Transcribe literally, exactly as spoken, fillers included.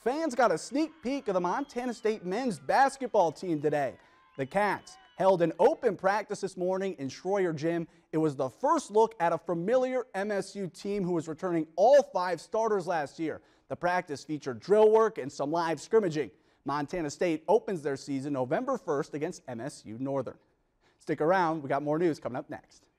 Fans got a sneak peek of the Montana State men's basketball team today. The Cats held an open practice this morning in Schroyer Gym. It was the first look at a familiar M S U team who was returning all five starters last year. The practice featured drill work and some live scrimmaging. Montana State opens their season November first against M S U Northern. Stick around, we got more news coming up next.